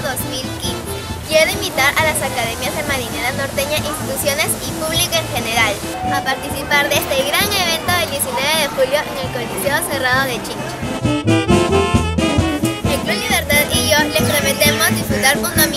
2015. Quiero invitar a las academias de marinera norteña, instituciones y público en general a participar de este gran evento del 19 de julio en el Coliseo Cerrado de Chincha. El Club Libertad y yo les prometemos disfrutar un